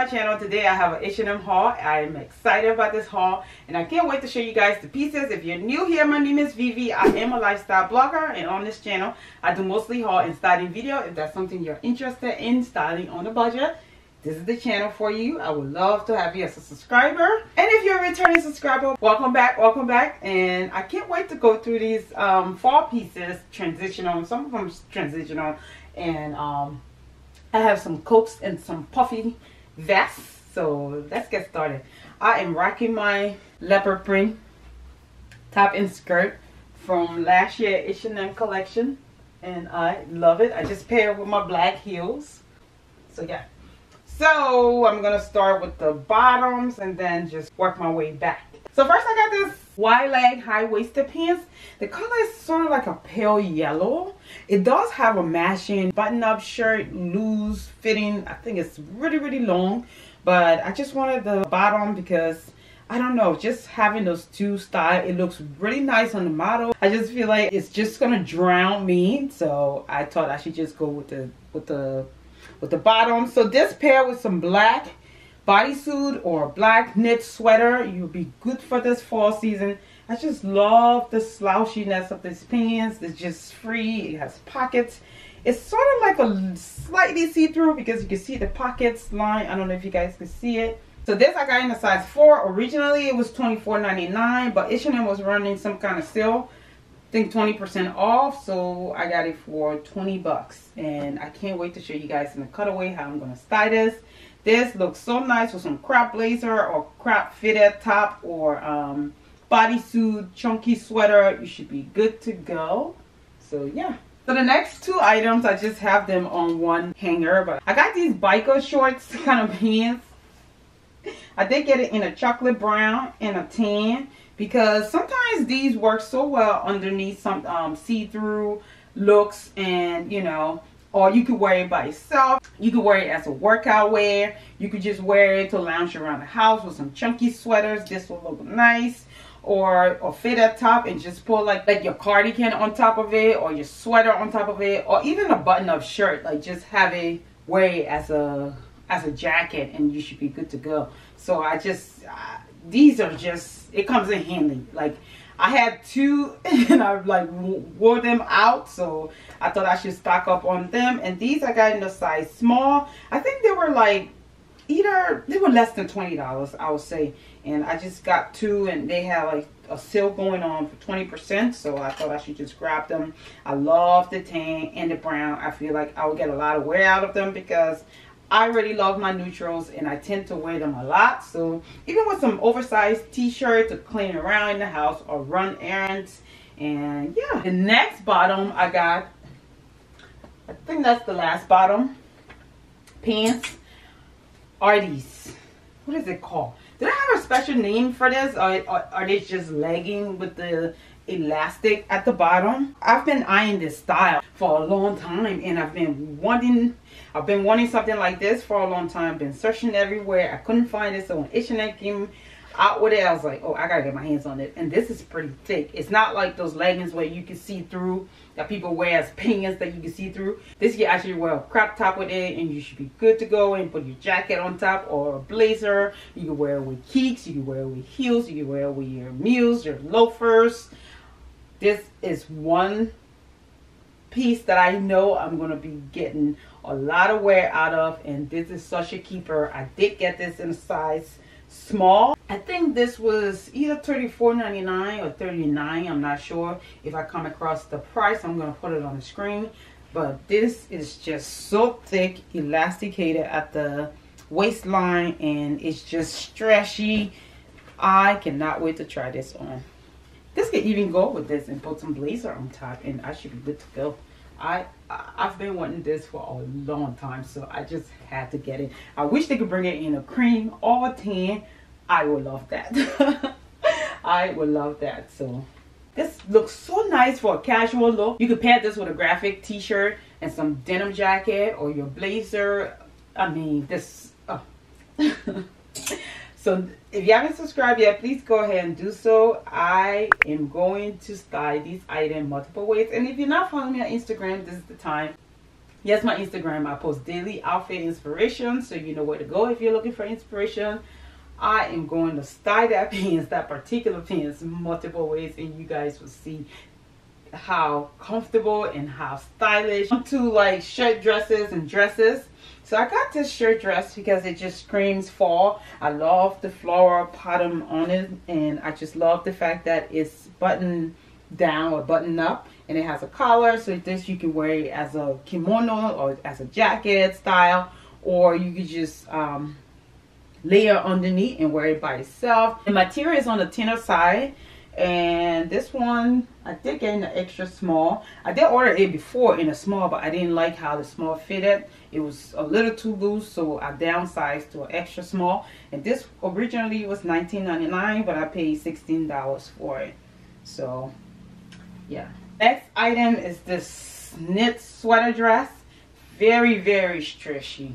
channel. Today I have an H&M haul. I'm excited about this haul and I can't wait to show you guys the pieces. If you're new here, my name is Vivi. I am a lifestyle blogger, and on this channel I do mostly haul and styling video. If that's something you're interested in, styling on a budget, this is the channel for you. I would love to have you as a subscriber. And if you're a returning subscriber, welcome back, welcome back. And I can't wait to go through these fall pieces, transitional, some of them transitional, and I have some coats and some puffy vests. So let's get started. I am rocking my leopard print top and skirt from last year H&M collection, and I love it. I just paired with my black heels. So yeah. So I'm gonna start with the bottoms and then just work my way back. So first I got this wide leg high-waisted pants. The color is sort of like a pale yellow. It does have a matching button-up shirt, loose fitting. I think it's really long, but I just wanted the bottom because I don't know, just having those two styles, it looks really nice on the model. I just feel like it's just gonna drown me, so I thought I should just go with the bottom. So this pair with some black bodysuit or black knit sweater, you'll be good for this fall season. I just love the slouchiness of this pants. It's just free. It has pockets. It's sort of like a slightly see-through because you can see the pockets line. I don't know if you guys can see it. So this I got in a size 4. Originally it was $24.99, but H&M was running some kind of sale, I think 20% off, so I got it for 20 bucks. And I can't wait to show you guys in the cutaway how I'm gonna style this. This looks so nice with some crop blazer or crop fitted top or bodysuit, chunky sweater. You should be good to go. So yeah. So the next two items, I just have them on one hanger, but I got these biker shorts kind of pants. I did get it in a chocolate brown and a tan because sometimes these work so well underneath some see-through looks, and you know, or you could wear it by yourself. You could wear it as a workout wear. You could just wear it to lounge around the house with some chunky sweaters. This will look nice. Or fit at top and just pull like your cardigan on top of it, or your sweater on top of it, or even a button-up shirt. Like just have it, wear it as a jacket, and you should be good to go. So I just these are just, it comes in handy. Like I had two and I like wore them out, so I thought I should stock up on them. And these I got in a size small. I think they were like they were less than $20, I would say. And I just got two, and they had like a sale going on for 20%, so I thought I should just grab them. I love the tan and the brown. I feel like I will get a lot of wear out of them because I really love my neutrals and I tend to wear them a lot. So even with some oversized t-shirt to clean around in the house or run errands. And yeah, the next bottom I got, I think that's the last bottom pants, are these, what is it called? Did I have a special name for this, or are they just legging with the elastic at the bottom? I've been eyeing this style for a long time, and I've been wanting something like this for a long time. Been searching everywhere. I couldn't find it, so when H&M came out with it, I was like, oh, I gotta get my hands on it. And this is pretty thick. It's not like those leggings where you can see through, that people wear as pants that you can see through. This you actually wear a crop top with it, and you should be good to go. And put your jacket on top or a blazer. You can wear it with kicks, you can wear it with heels, you can wear it with your mules, your loafers. This is one piece that I know I'm gonna be getting a lot of wear out of, and this is such a keeper. I did get this in a size small. I think this was either $34.99 or $39. I'm not sure. If I come across the price, I'm gonna put it on the screen. But this is just so thick, elasticated at the waistline, and it's just stretchy. I cannot wait to try this on. This could even go with this and put some blazer on top, and I should be good to go. I've been wanting this for a long time, so I just had to get it. I wish they could bring it in a cream or a tan. I would love that. I would love that. So this looks so nice for a casual look. You could pair this with a graphic t-shirt and some denim jacket or your blazer. I mean, this So if you haven't subscribed yet, please go ahead and do so. I am going to style these items multiple ways. And if you're not following me on Instagram, this is the time. Yes, my Instagram, I post daily outfit inspiration, so you know where to go if you're looking for inspiration. I am going to style that pants, that particular pants, multiple ways, and you guys will see how comfortable and how stylish. To like shirt dresses and dresses. So I got this shirt dress because it just screams fall. I love the floral pattern on it, and I just love the fact that it's buttoned down or buttoned up, and it has a collar, so this you can wear it as a kimono or as a jacket style, or you could just layer underneath and wear it by itself. The material is on the thinner side, and this one I did get in the extra small. I did order it before in a small, but I didn't like how the small fitted. It was a little too loose, so I downsized to an extra small, and this originally was $19.99, but I paid $16 for it. So yeah. Next item is this knit sweater dress. Very, very stretchy.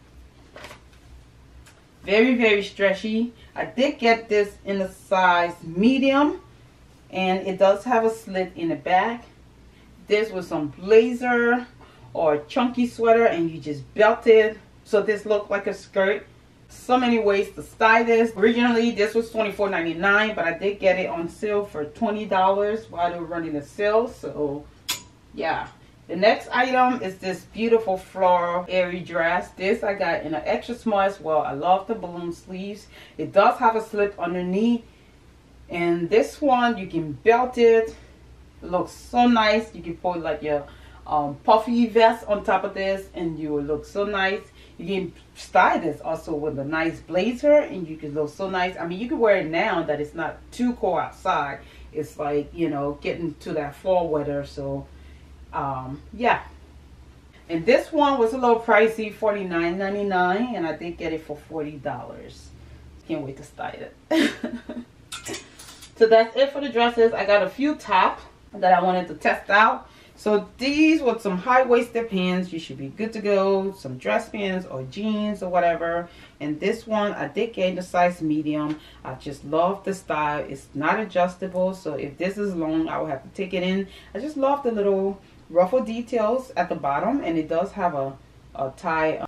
Very, very stretchy. I did get this in a size medium, and it does have a slit in the back. This was some blazer or a chunky sweater, and you just belt it so this looked like a skirt. So many ways to style this. Originally this was $24.99, but I did get it on sale for $20 while they were running the sale. So yeah. The next item is this beautiful floral airy dress. This I got in an extra small as well. I love the balloon sleeves. It does have a slip underneath, and this one you can belt it. It looks so nice. You can put like your puffy vest on top of this, and you will look so nice. You can style this also with a nice blazer, and you can look so nice. I mean, you can wear it now that it's not too cold outside. It's like, you know, getting to that fall weather. So yeah. And this one was a little pricey, $49.99, and I did get it for $40. Can't wait to style it. So that's it for the dresses. I got a few tops that I wanted to test out. So these with some high-waisted pants, you should be good to go. Some dress pants or jeans or whatever. And this one I did get in the size medium. I just love the style. It's not adjustable, so if this is long, I will have to take it in. I just love the little ruffle details at the bottom, and it does have a tie.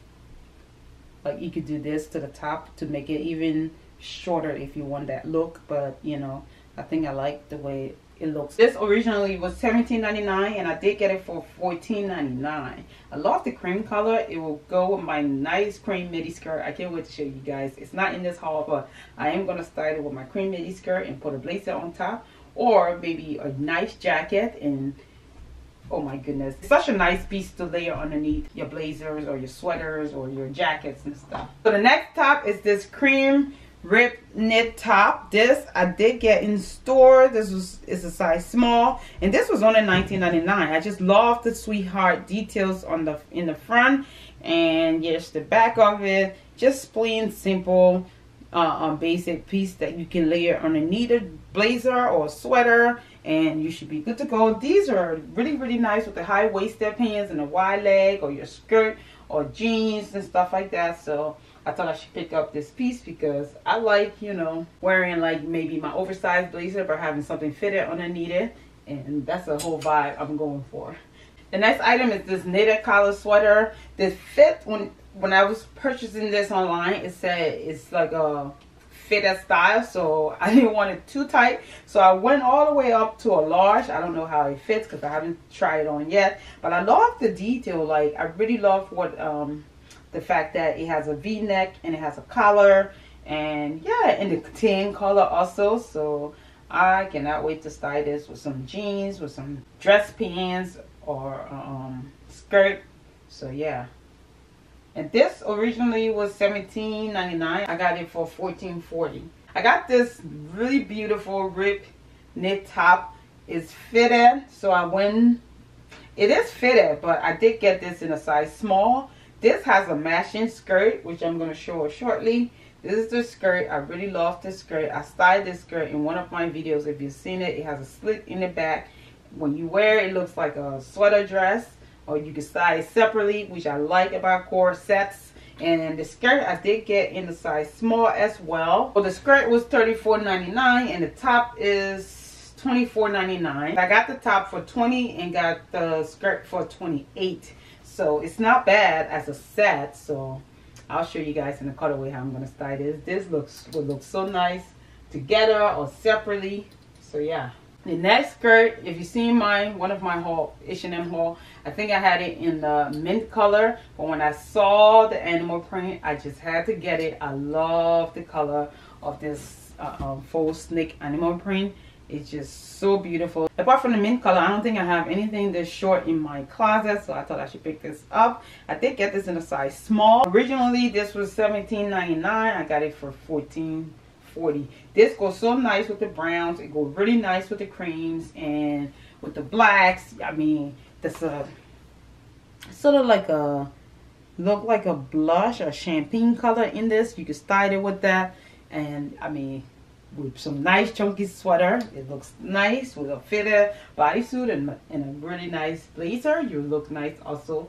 Like you could do this to the top to make it even shorter if you want that look, but you know, I think I like the way it looks. This originally was $17.99, and I did get it for $14.99. I love the cream color. It will go with my nice cream midi skirt. I can't wait to show you guys. It's not in this haul, but I am going to style it with my cream midi skirt and put a blazer on top, or maybe a nice jacket. And oh my goodness, it's such a nice piece to layer underneath your blazers or your sweaters or your jackets and stuff. So the next top is this cream rib knit top. This I did get in store. This is a size small, and this was only $19.99. I just love the sweetheart details on in the front, and yes, the back of it, just plain simple basic piece that you can layer underneath a blazer or a sweater, and you should be good to go. These are really, really nice with the high-waisted pants and a wide leg, or your skirt or jeans and stuff like that. So I thought I should pick up this piece because I like, you know, wearing like maybe my oversized blazer but having something fitted underneath it, and that's a whole vibe I'm going for. The next item is this knitted collar sweater. This fit, when I was purchasing this online, it said it's like a fitted style, so I didn't want it too tight, so I went all the way up to a large. I don't know how it fits because I haven't tried it on yet, but I love the detail. Like, I really love what the fact that it has a V-neck and it has a collar, and yeah, and the tan color also. So I cannot wait to style this with some jeans, with some dress pants or skirt. So yeah. And this originally was $17.99. I got it for $14.40. I got this really beautiful rib knit top. It's fitted, so I went. It is fitted, but I did get this in a size small. This has a matching skirt, which I'm going to show shortly. This is the skirt. I really love this skirt. I styled this skirt in one of my videos. If you've seen it, it has a slit in the back. When you wear it, it looks like a sweater dress, or you can style it separately, which I like about corsets. And the skirt I did get in the size small as well. So the skirt was $34.99, and the top is $24.99. I got the top for $20 and got the skirt for $28. So it's not bad as a set. So I'll show you guys in the colorway how I'm going to style this. This will look so nice together or separately. So yeah. The next skirt, if you see one of my haul, H&M haul, I think I had it in the mint color, but when I saw the animal print, I just had to get it. I love the color of this faux snake animal print. It's just so beautiful. Apart from the mint color, I don't think I have anything this short in my closet, so I thought I should pick this up. I did get this in a size small. Originally, this was $17.99. I got it for $14.40. This goes so nice with the browns. It goes really nice with the creams and with the blacks. I mean, that's a sort of like a look like a blush or champagne color in this. You can style it with that, and I mean, with some nice chunky sweater, it looks nice with a fitted bodysuit and a really nice blazer. You look nice also.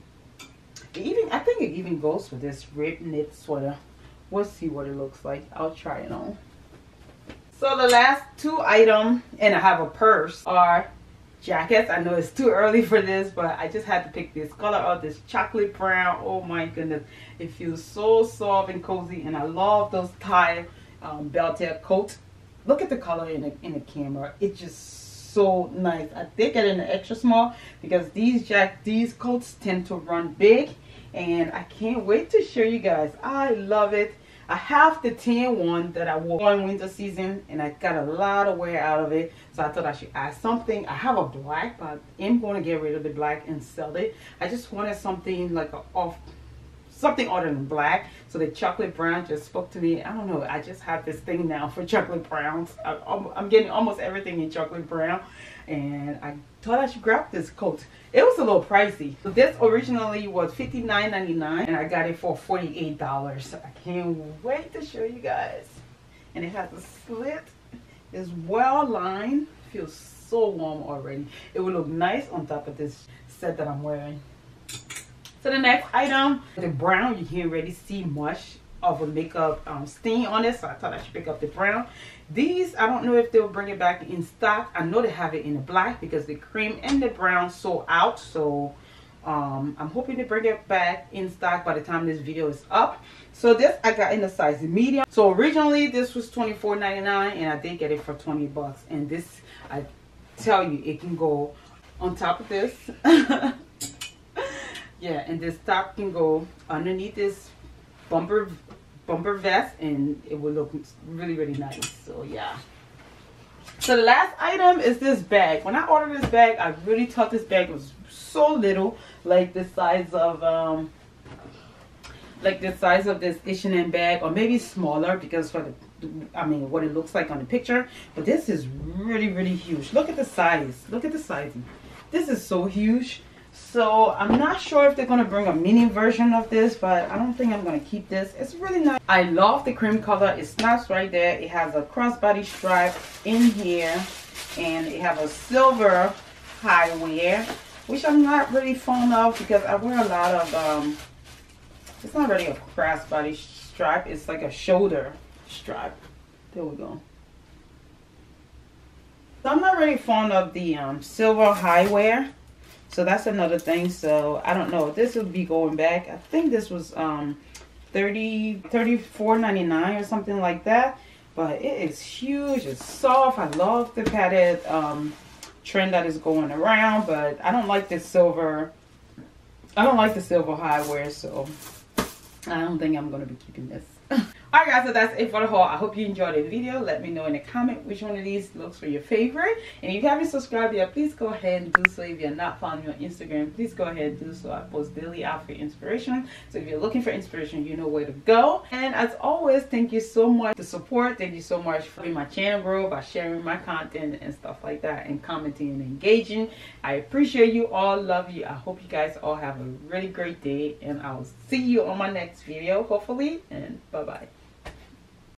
I think it even goes with this rib knit sweater. We'll see what it looks like. I'll try it on. So the last two items, and I have a purse, are jackets. I know it's too early for this, but I just had to pick this color up, this chocolate brown. Oh my goodness, it feels so soft and cozy, and I love those tie belted coats. Look at the color in the camera. It's just so nice. I did get it in the extra small because these coats tend to run big, and I can't wait to show you guys. I love it. I have the tan one that I wore in winter season, and I got a lot of wear out of it, so I thought I should add something. I have a black, but I'm going to get rid of the black and sell it. I just wanted something like something other than black. So the chocolate brown just spoke to me. I don't know, I just have this thing now for chocolate browns. I'm getting almost everything in chocolate brown, and I thought I should grab this coat. It was a little pricey. So this originally was $59.99, and I got it for $48. I can't wait to show you guys. And it has a slit. It's well lined. Feels so warm already. It would look nice on top of this set that I'm wearing. So the next item, the brown, you can't really see much of a makeup stain on it, so I thought I should pick up the brown. These, I don't know if they'll bring it back in stock. I know they have it in the black because the cream and the brown sold out, so I'm hoping to bring it back in stock by the time this video is up. So this I got in the size medium. So originally this was $24.99, and I did get it for 20 bucks. And this, I tell you, it can go on top of this. Yeah, and this top can go underneath this bumper vest, and it will look really, really nice. So yeah. So the last item is this bag. When I ordered this bag, I really thought this bag was so little, like the size of this H&M bag, or maybe smaller because for what it looks like on the picture. But this is really, really huge. Look at the size. Look at the sizing. This is so huge. So I'm not sure if they're going to bring a mini version of this, but I don't think I'm going to keep this. It's really nice. I love the cream color. It snaps right there. It has a crossbody stripe in here, and it have a silver high wear, which I'm not really fond of because I wear a lot of it's not really a crossbody stripe. It's like a shoulder stripe. There we go. So I'm not really fond of the silver high wear. So that's another thing. So I don't know. This would be going back. I think this was $34.99 or something like that. But it is huge. It's soft. I love the padded trend that is going around. But I don't like the silver. I don't like the silver high wear. So I don't think I'm going to be keeping this. Alright guys, so that's it for the haul. I hope you enjoyed the video. Let me know in the comment which one of these looks for your favorite. And if you haven't subscribed yet, please go ahead and do so. If you're not following me on Instagram, please go ahead and do so. I post daily outfit inspiration. So if you're looking for inspiration, you know where to go. And as always, thank you so much for the support. Thank you so much for my channel grow by sharing my content and stuff like that, and commenting and engaging. I appreciate you all. Love you. I hope you guys all have a really great day, and I'll see you on my next video, hopefully. And bye-bye.